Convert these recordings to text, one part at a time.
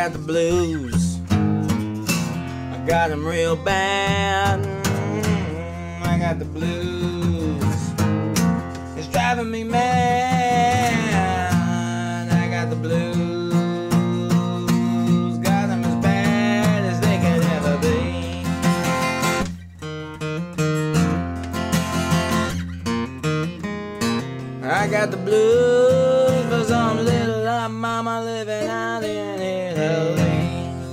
got the blues. I got them real bad. I got the blues. It's driving me mad. I got the blues. Got them as bad as they could ever be. I got the blues for some little old mama living out in Italy.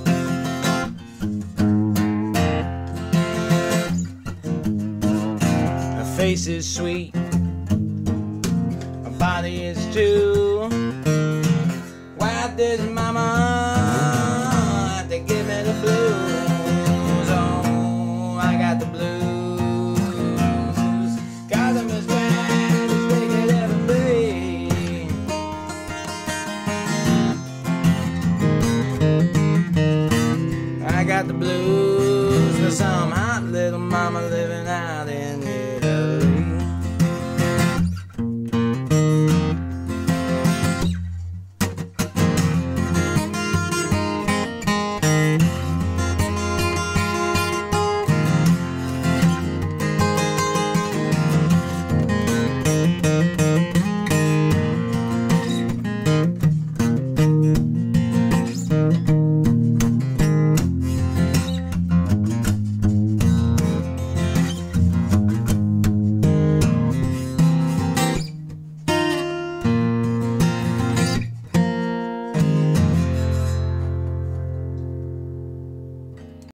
Her face is sweet, her body is too. Why does mama have to give me the blues? Oh, I got the blues. Got them as bad as they could ever be. I got the blues for some hot little mama living out